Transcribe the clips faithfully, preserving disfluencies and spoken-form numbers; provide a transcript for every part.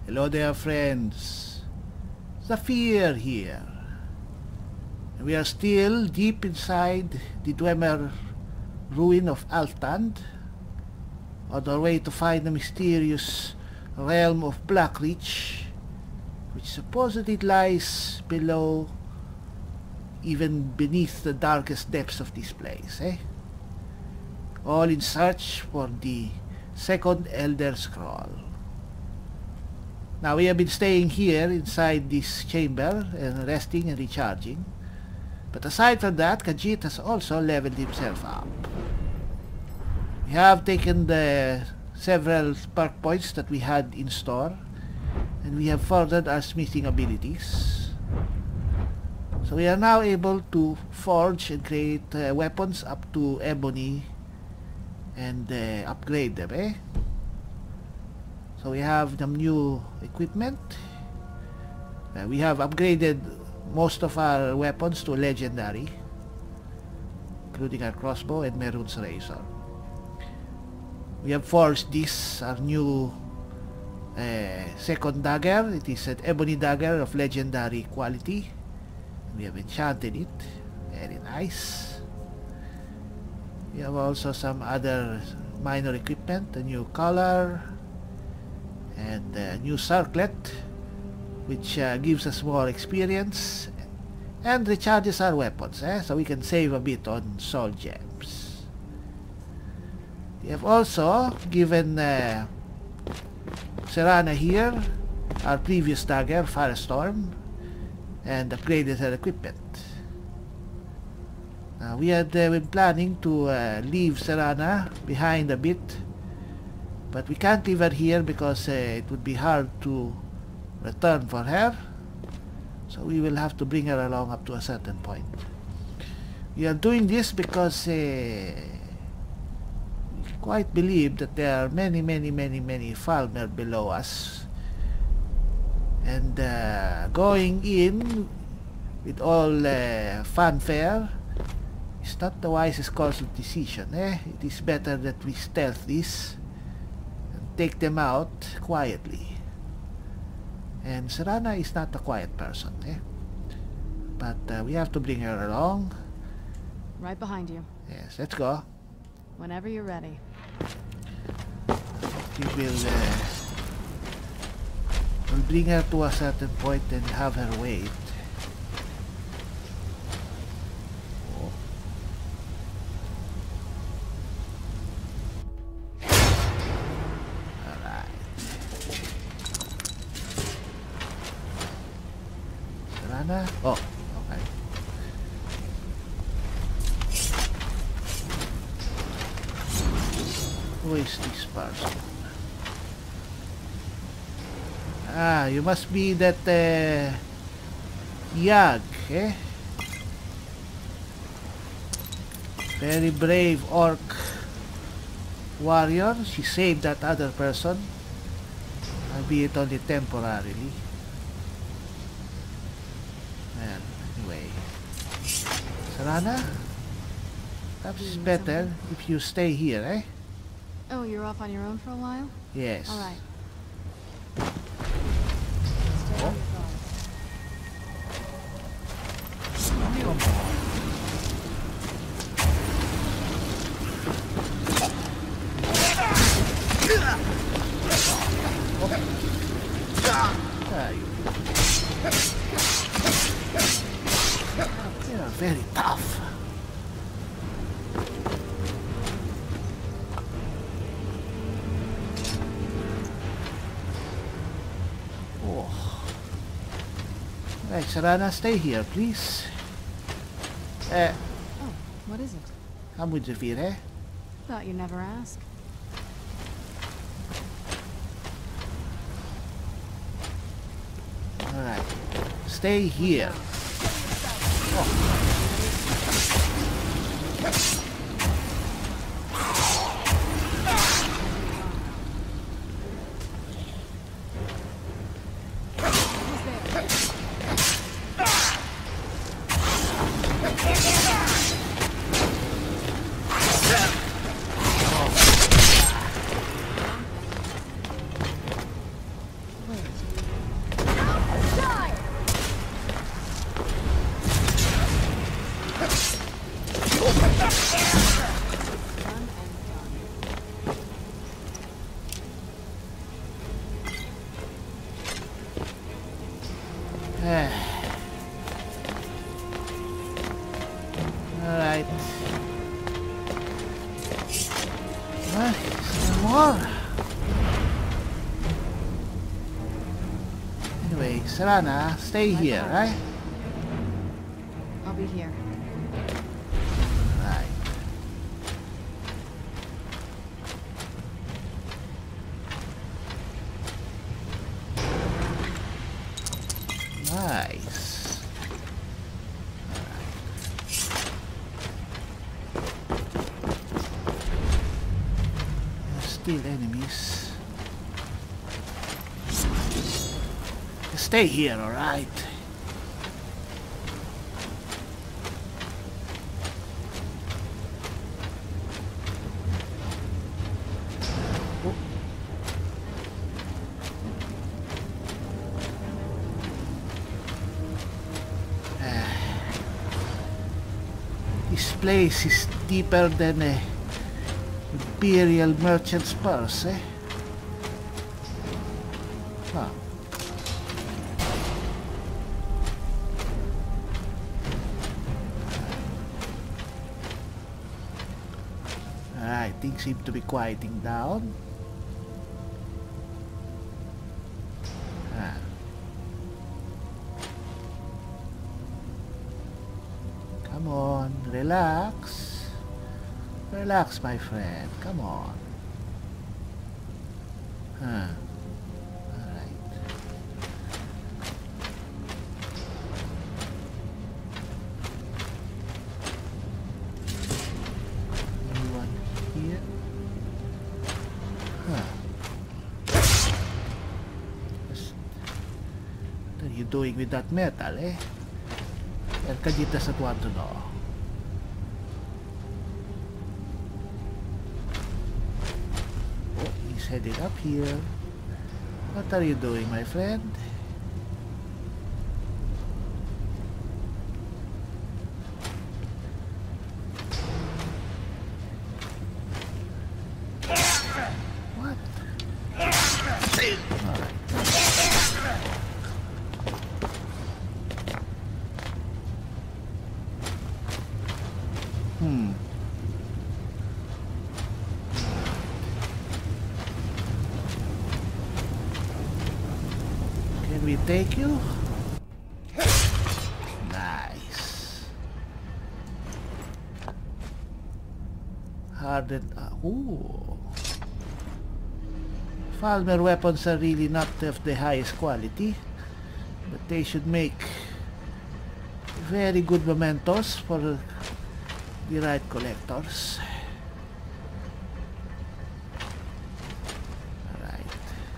Hello there, friends. Zafir here. We are still deep inside the Dwemer ruin of Althand, on our way to find the mysterious realm of Blackreach, which supposedly lies below, even beneath the darkest depths of this place, eh? All in search for the second Elder Scroll. Now, we have been staying here inside this chamber and resting and recharging. But aside from that, Khajiit has also leveled himself up. We have taken the several perk points that we had in store, and we have furthered our smithing abilities. So we are now able to forge and create uh, weapons up to ebony and uh, upgrade them, eh? So we have some new equipment. Uh, we have upgraded most of our weapons to legendary, including our crossbow and Mehrunes razor. We have forged this, our new uh, second dagger. It is an ebony dagger of legendary quality. We have enchanted it. Very nice. We have also some other minor equipment, a new collar and a new circlet, which uh, gives us more experience and recharges our weapons, eh? So we can save a bit on soul gems. We have also given uh, Serana here our previous dagger, Firestorm, and upgraded her equipment. Uh, we had uh, been planning to uh, leave Serana behind a bit, but we can't leave her here because uh, it would be hard to return for her. So we will have to bring her along up to a certain point. We are doing this because uh, we quite believe that there are many, many, many, many Falmer below us. And uh, going in with all uh, fanfare is not the wisest course of decision, eh? It is better that we stealth this and take them out quietly. And Serana is not a quiet person, eh? But uh, we have to bring her along. Right behind you. Yes, let's go. Whenever you're ready. We will uh, we'll bring her to a certain point and have her wait. Oh. Alright. Serana? Oh, okay. Who is this person? Ah, you must be that uh, Yag, eh? Very brave orc warrior. She saved that other person, albeit only temporarily. Well, anyway. Serana? Perhaps it's better if you stay here, eh? Oh, you're off on your own for a while? Yes. All right. Oh. Ah, you. They are very tough. Right, Serana, stay here, please. Uh, Oh, what is it? I'm with Zafir, eh? Thought you never ask. Alright. Stay here. Oh. Alright. Ah, some more. Anyway, Serana, stay Right here, behind right? I'll be here. Right. Nice. There's still enemies. Stay here, alright? This place is deeper than a imperial merchant's purse, eh? Huh. Alright, things seem to be quieting down. Ah. Come on, relax. Relax, my friend. Come on. Huh. Alright. Anyone here? Huh. What are you doing with that metal, eh? Perché dito sa quanto no? Oh, he's headed up here. What are you doing, my friend? What? Alright. Hmm. Can we take you? Nice. Hardened. Uh, ooh. Falmer weapons are really not of the highest quality, but they should make very good mementos for the right collectors. Alright.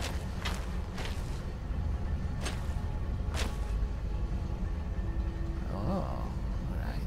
Oh, alright.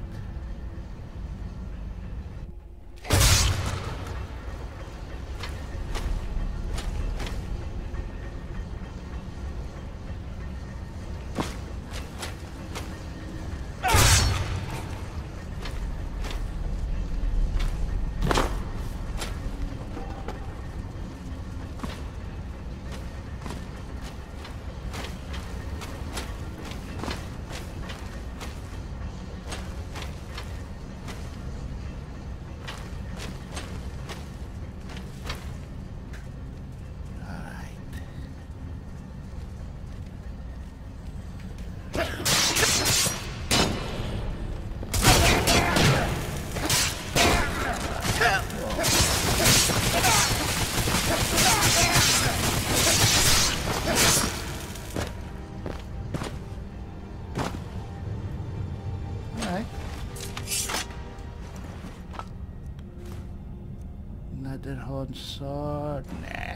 Another horn sword. Nah.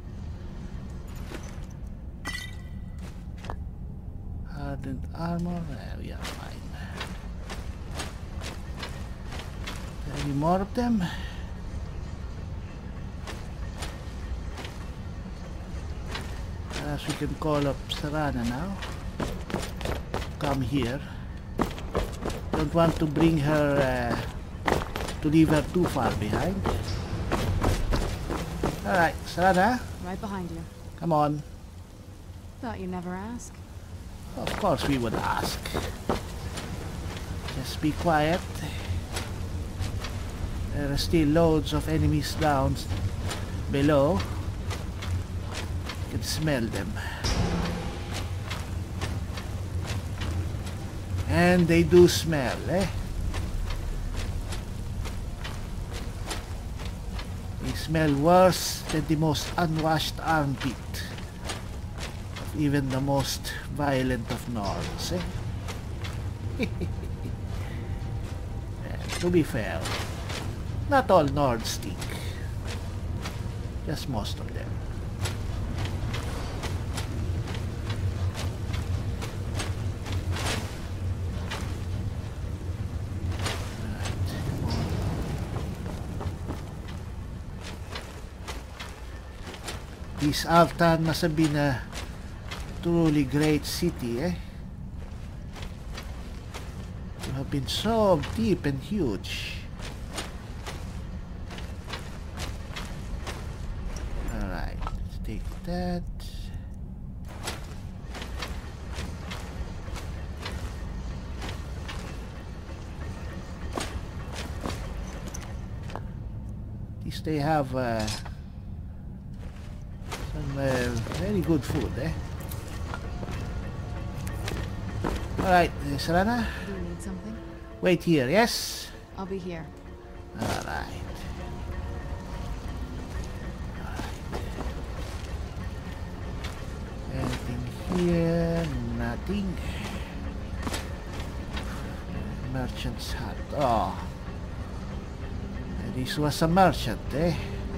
Hardened armor. There we are fine. Any more of them? Perhaps we can call up Serana now. Come here. Don't want to bring her, uh, to leave her too far behind. Alright, Serana, Right behind you. come on. Thought you'd never ask. Of course we would ask. Just be quiet. There are still loads of enemies down below. You can smell them. And they do smell, eh? They smell worse than the most unwashed armpit of even the most violent of Nords, eh? And to be fair, not all Nords stink. Just most of them. This Altan must have been a truly great city, eh? To have been so deep and huge. Alright, let's take that. At least they have uh, some uh, very good food, eh? Alright, Serana. Do you need something? Wait here, yes? I'll be here. Alright. Anything here? Nothing. Merchant's hut. Oh. This was a merchant, eh?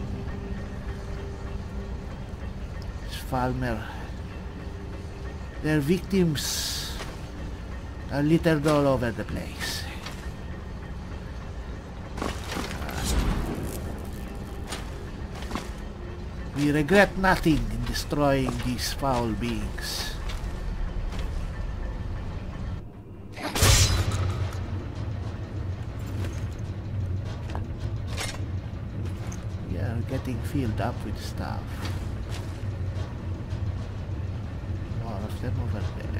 It's Falmer. Their victims are littered all over the place. We regret nothing in destroying these foul beings. We are getting filled up with stuff. More of them over there.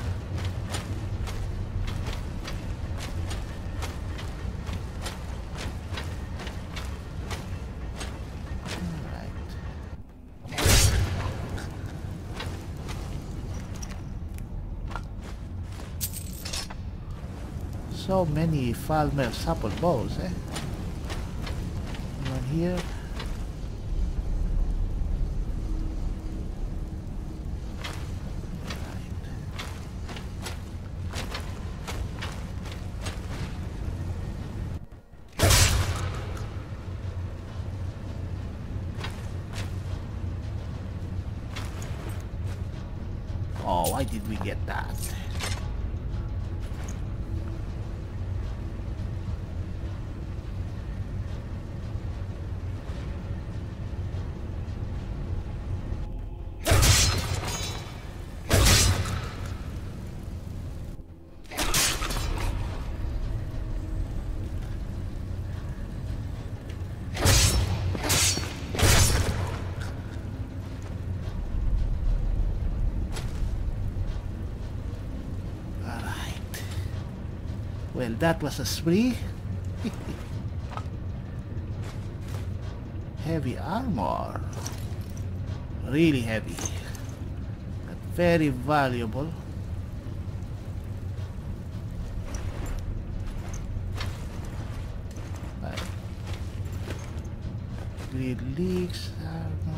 So many Falmer supple bows, eh? One here. Oh, why did we get that? Well, that was a spree. Heavy armor. Really heavy. But very valuable. Right. Grid leaks, armor.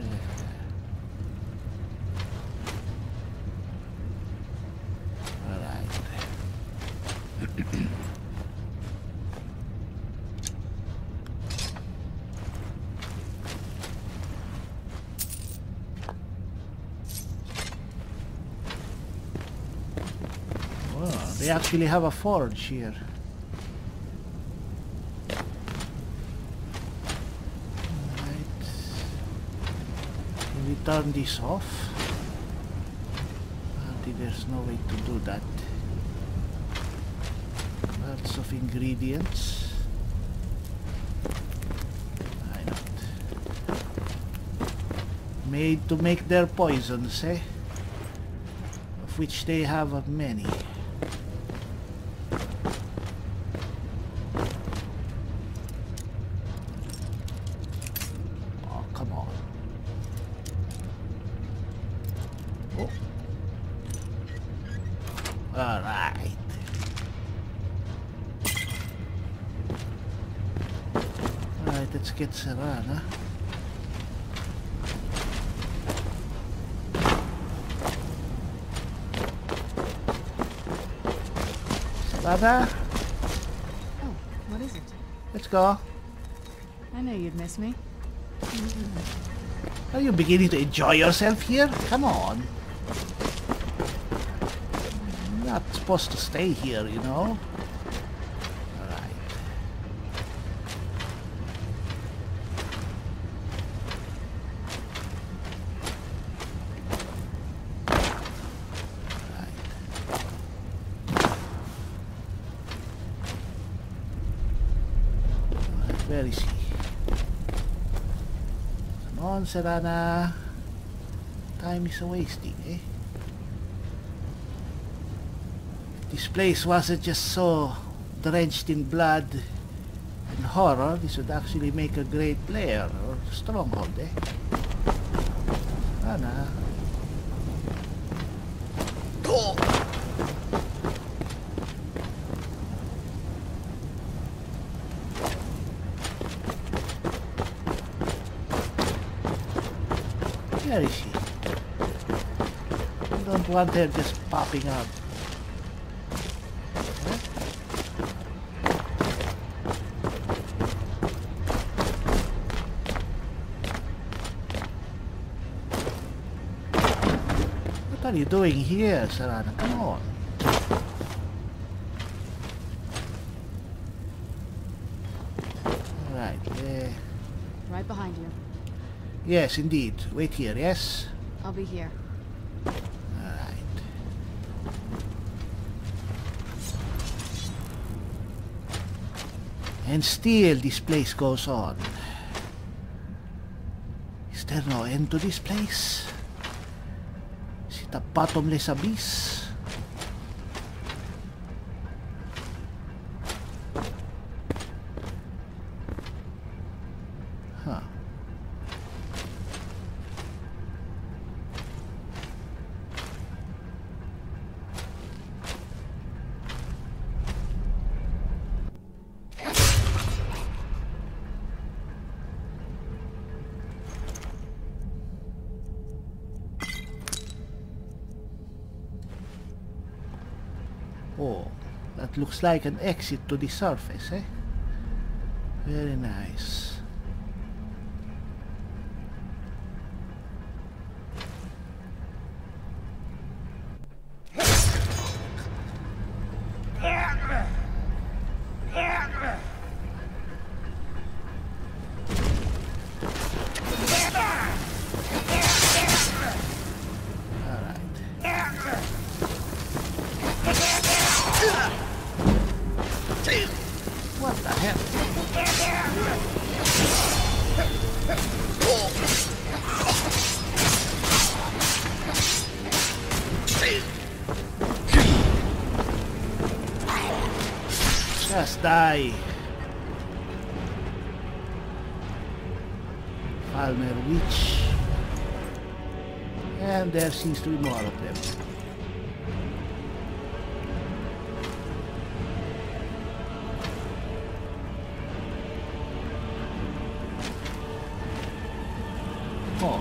They actually have a forge here. Alright. Can we turn this off? Apparently there's no way to do that. Lots of ingredients. I don't. Made to make their poisons, eh? of which they have many. Oh, come on. Oh. All right. All right, let's get Serana. Serana, Oh, what is it? let's go. I knew you'd miss me. Are you beginning to enjoy yourself here? Come on. You're not supposed to stay here, you know. Alright. Alright, where is he? Come on, Serana. Time is a-wasting, eh? This place wasn't just so drenched in blood and horror. This would actually make a great player or stronghold, eh? Serana. Where is she? I don't want her just popping up. Huh? What are you doing here, Serana? Come on. Alright, uh, Right behind you. yes, indeed. Wait here, yes? I'll be here. Alright. And still this place goes on. Is there no end to this place? Is it a bottomless abyss? Huh. Oh, that looks like an exit to the surface, eh? Very nice. What the hell? Just die. Falmer Witch. And there seems to be more of them. Oh.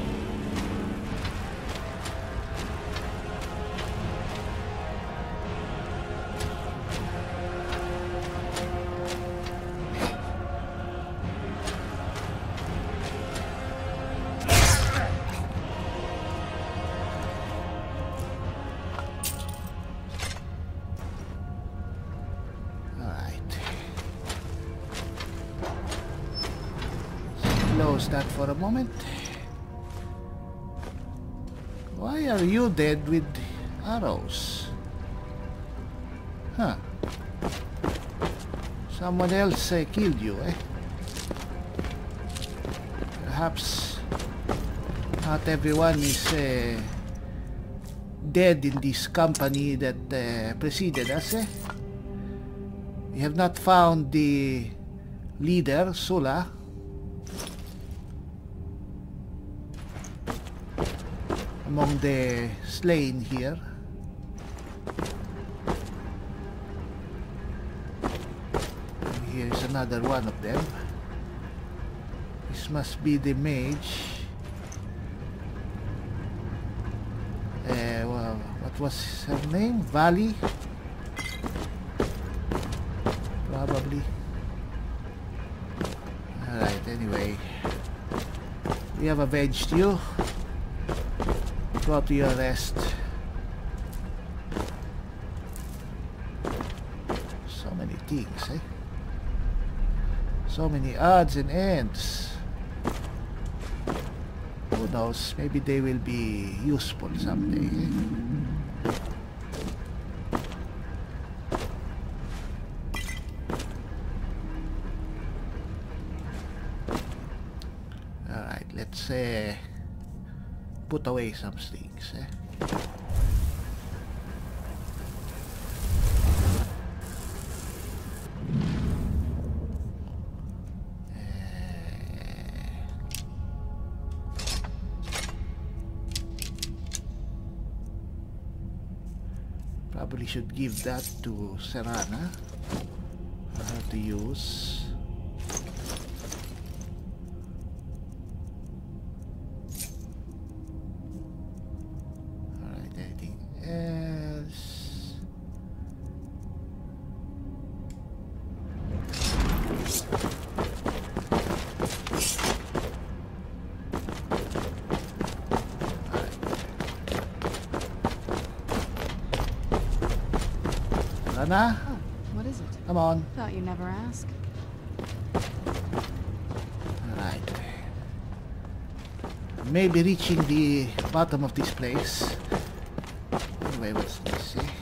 Close that for a moment. Why are you dead with arrows? Huh. Someone else uh, killed you, eh? Perhaps not everyone is uh, dead in this company that uh, preceded us. Eh? We have not found the leader, Sula. Among the slain here. Here's another one of them. This must be the mage. Uh, well, what was her name? Valley? Probably. Alright, anyway. We have avenged you. Go to your rest. So many things, eh? So many odds and ends. Who knows? Maybe they will be useful someday, eh? Alright, let's uh, put away some things, eh? Probably should give that to Serana for her to use. Alright, anything else? Serana? Oh, what is it? Come on. Thought you'd never ask. Alright. Maybe reaching the bottom of this place. Anyway, what's this? Eh?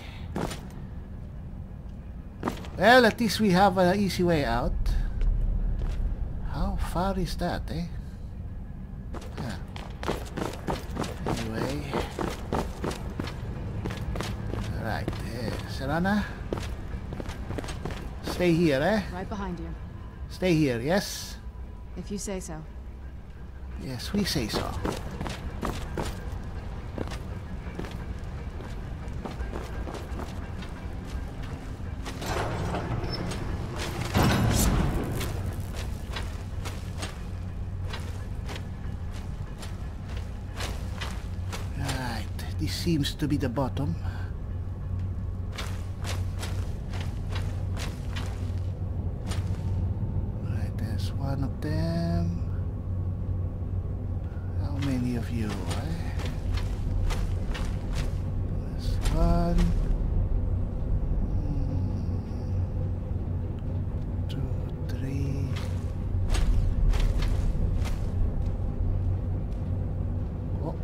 Well, at least we have an easy way out. How far is that, eh? Yeah. Anyway. Alright. Uh, Serana? Stay here, eh? Right behind you. Stay here, yes? If you say so. Yes, we say so. Right, this seems to be the bottom. Right, there's one of them. How many of you, eh? There's one. Mm, two, three. Oh.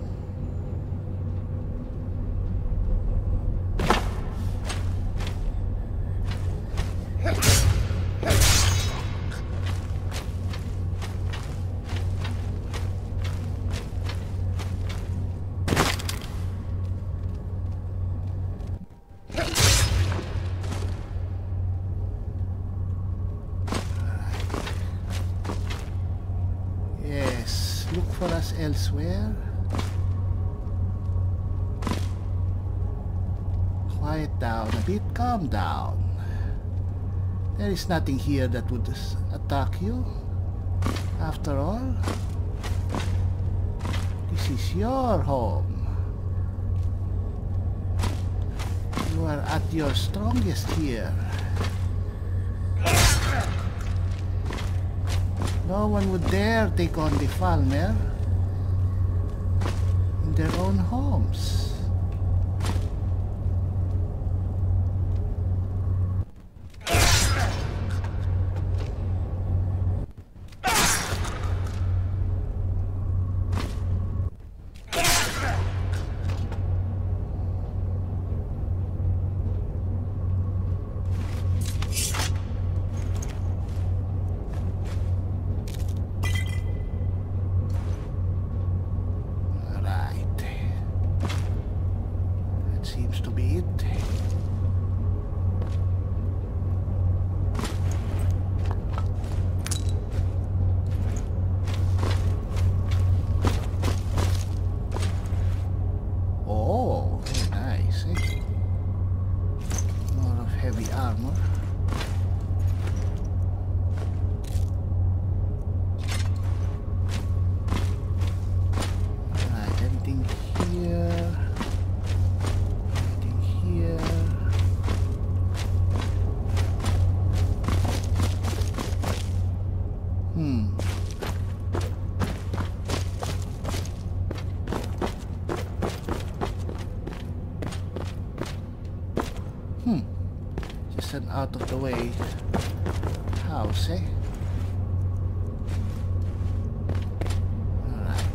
Yes, look for us elsewhere. Quiet down a bit, calm down. There is nothing here that would s- attack you. After all, this is your home. You are at your strongest here. No one would dare take on the Falmer in their own homes. Right. seems to be it. Oh, very nice, eh? More of heavy armor. Alright, anything here? Anything here? Hmm. Hmm. Just an out of the way house, eh? Alright.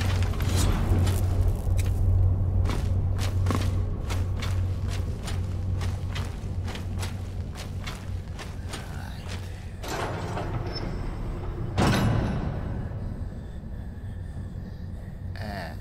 Alright. Uh.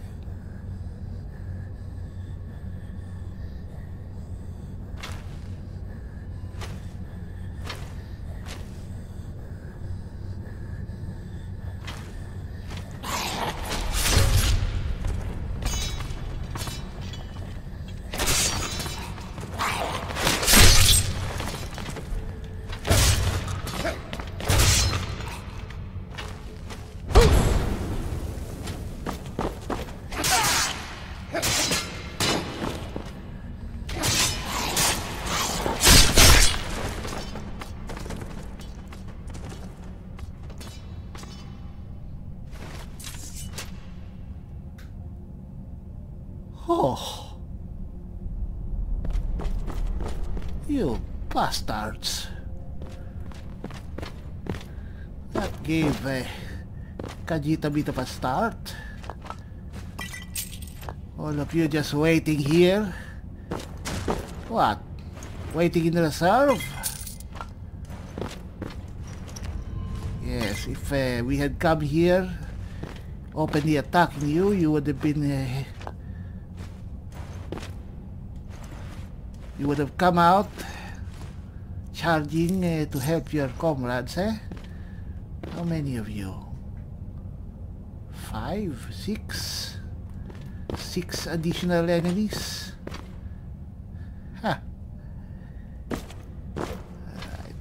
Oh, you bastards. That gave uh, Khajiit a bit of a start. All of you just waiting here. What? Waiting in reserve? Yes, if uh, we had come here openly attacking you, you would have been... Uh, you would have come out charging uh, to help your comrades, eh? How many of you? Five? Six? Six additional enemies? Huh. Alright.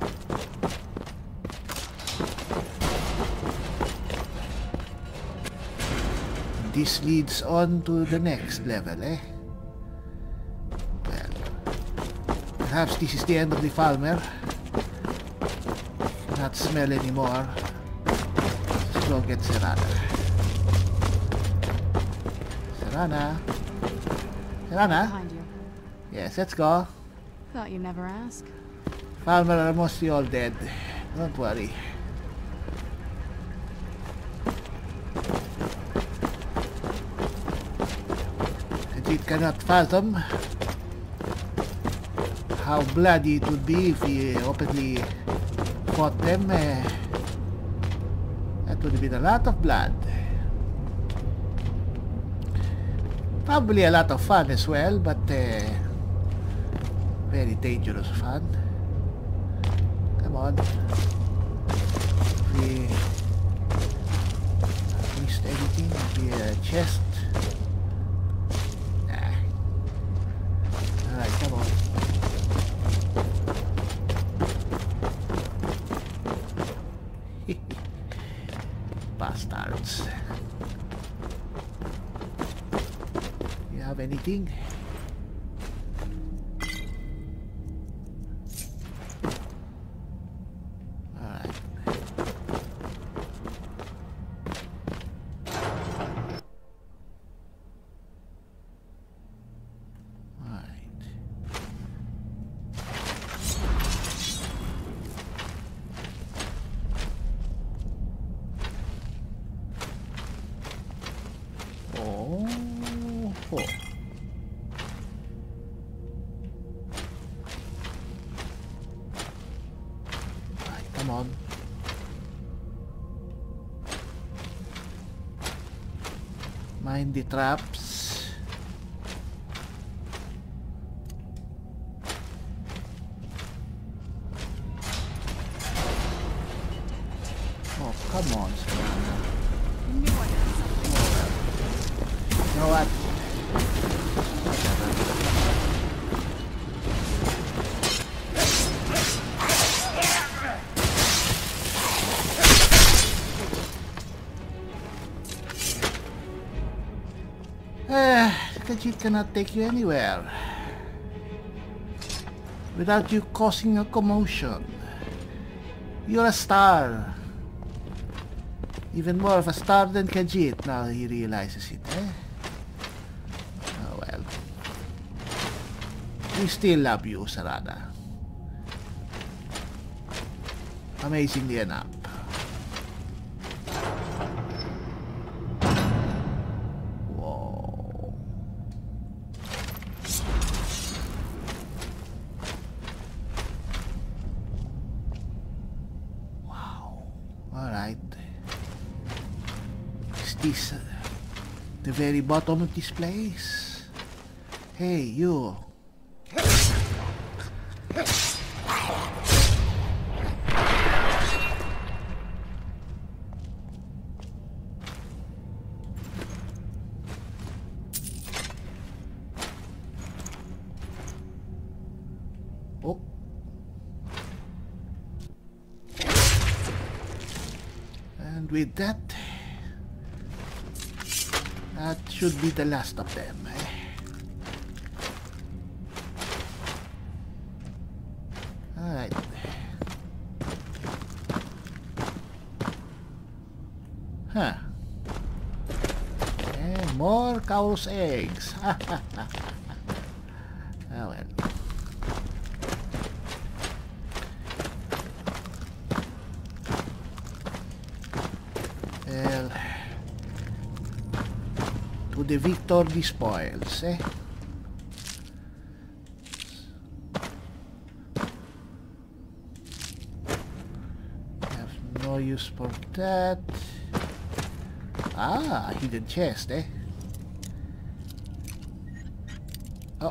This leads on to the next level, eh? Perhaps this is the end of the Falmer. Not smell anymore. Let's go get Serana. Serana. Serana? Behind you. Yes, let's go. Thought you'd never ask. Falmer are mostly all dead. Don't worry. Khajiit cannot fathom how bloody it would be if he openly fought them. Uh, that would have been a lot of blood. Probably a lot of fun as well, but uh, very dangerous fun. Come on. If we missed anything, maybe a chest. Nah. Alright, come on. Bastards. You have anything? Alright. Alright. Oh. Oh. Right, come on. Mind the traps. come on, Serana. I knew I had something. You know what? Eh, Khajiit cannot take you anywhere without you causing a commotion. You're a star. Even more of a star than Khajiit. Now he realizes it, eh? Oh well. We still love you, Serana. Amazingly enough. Whoa. Wow. Alright. Is this uh, the very bottom of this place? Hey, you. Oh. And with that, that should be the last of them, eh? Alright. Huh. And more cow's eggs. Ah well. Well, to the victor the spoils, eh? Have no use for that. Ah, hidden chest, eh? Oh.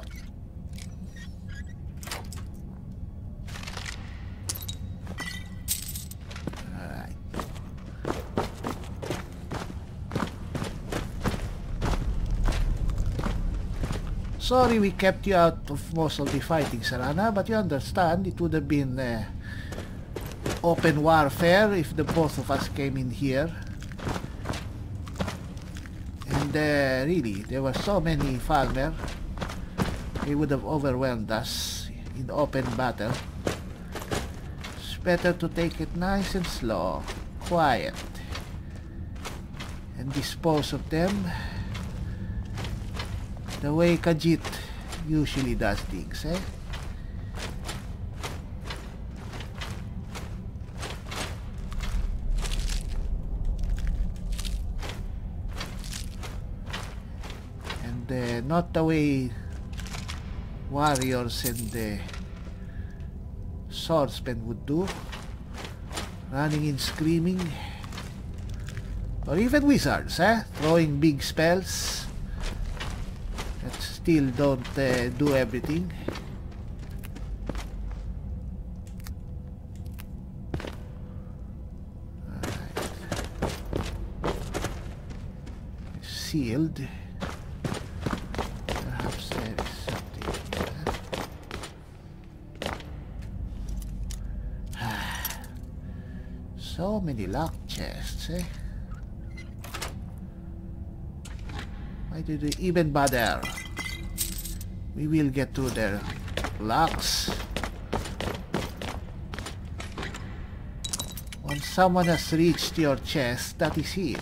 Alright. Sorry we kept you out of most of the fighting, Serana, but you understand it would have been uh, open warfare if the both of us came in here. And uh, really, there were so many Falmer, they would have overwhelmed us in open battle. It's better to take it nice and slow, quiet, and dispose of them the way Khajiit usually does things, eh? And uh, not the way warriors and uh, swordsmen would do, running in screaming, or even wizards, eh? Throwing big spells that still don't uh, do everything. Alright. Sealed. Perhaps there is something here. So many locked chests, eh? Why did they even bother? We will get through their locks. Once someone has reached your chest, that is it.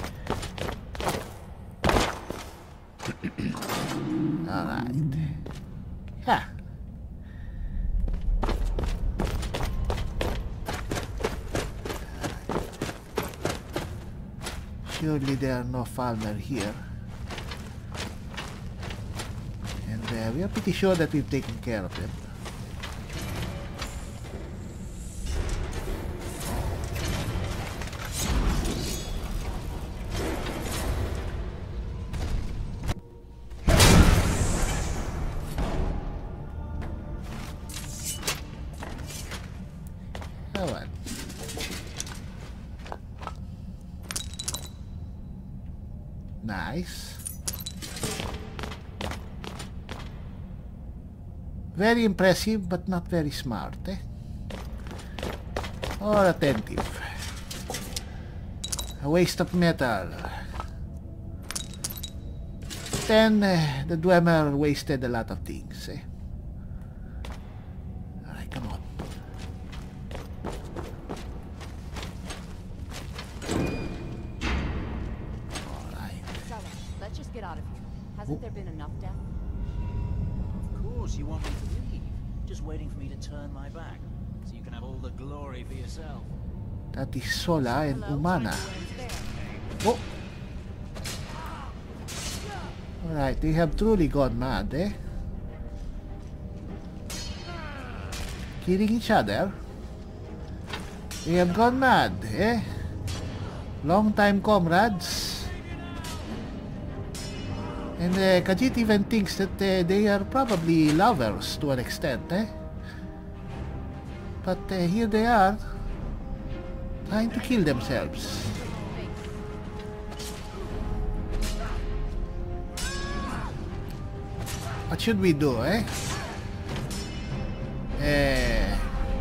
Alright. Ha! Surely there are no Falmer here. Uh, we are pretty sure that we've taken care of them. Oh well. nice. Very impressive, but not very smart, eh? Or attentive. A waste of metal. Then uh, the Dwemer wasted a lot of things, eh? Alright, come on. Alright. Sella, let's just get out of here. Hasn't Oh. there been enough death? Of course you want me to leave. Just waiting for me to turn my back. So you can have all the glory for yourself. That is Sola and Hello? Umana. There. Oh! Alright, they have truly gone mad, eh? Killing each other? They have gone mad, eh? Long-time comrades. And uh, Khajiit even thinks that uh, they are probably lovers to an extent, eh? But uh, here they are, trying to kill themselves. What should we do, eh? Eh,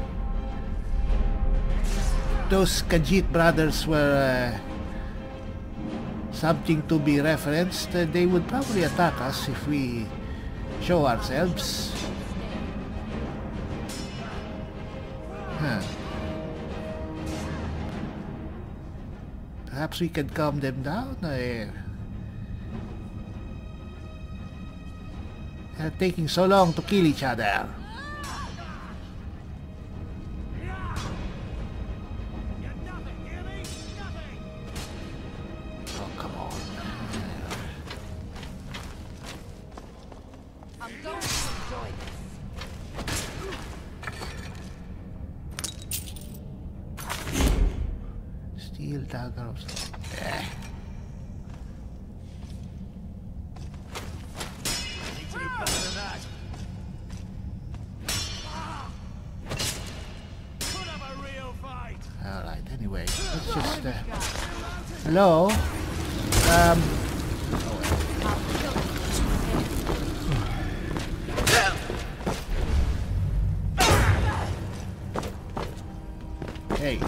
those Khajiit brothers were uh, something to be referenced. Uh, they would probably attack us if we show ourselves. Huh. Perhaps we can calm them down. Uh, They're taking so long to kill each other. Oh, come on. I'm going to enjoy this. Steel dagger of... Eh. Alright, anyway, let's just... Uh, hello? Um... Hey.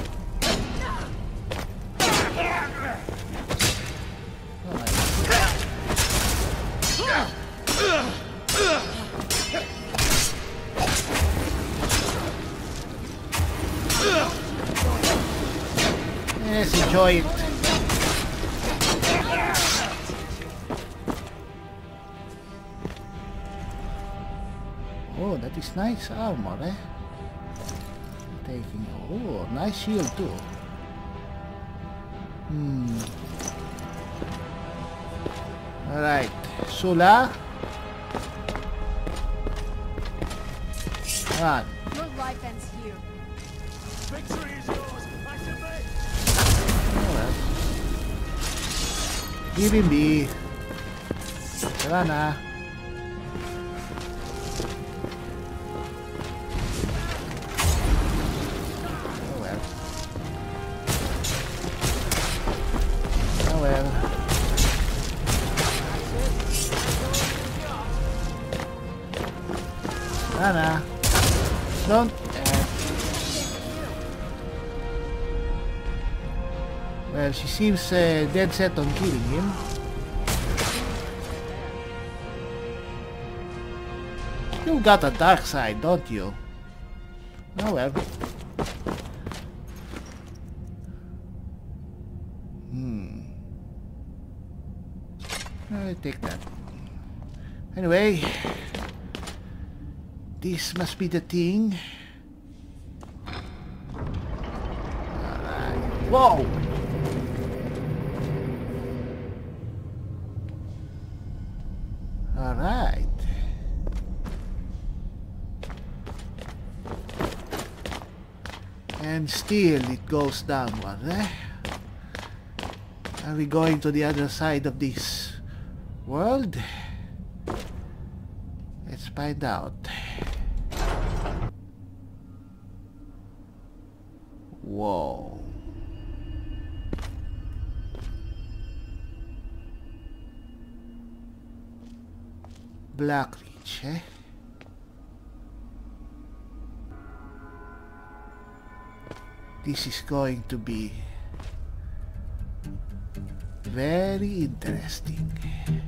Yes, enjoy it. Oh, that is nice armor, eh? Taking... Oh, nice shield too. Hmm. Alright. Sula. Run. Your life ends here. Victory is yours. I submit. Alright. Give him be. Tara na. Oh well. Oh well. Tara na. Don't. Uh, well, she seems uh, dead set on killing him. You got a dark side, don't you? Oh well. Hmm. I'll take that. Anyway, this must be the thing. Alright. Whoa! Alright. And still it goes downward, eh? Are we going to the other side of this world? Let's find out. Whoa. Blackreach, eh? This is going to be very interesting.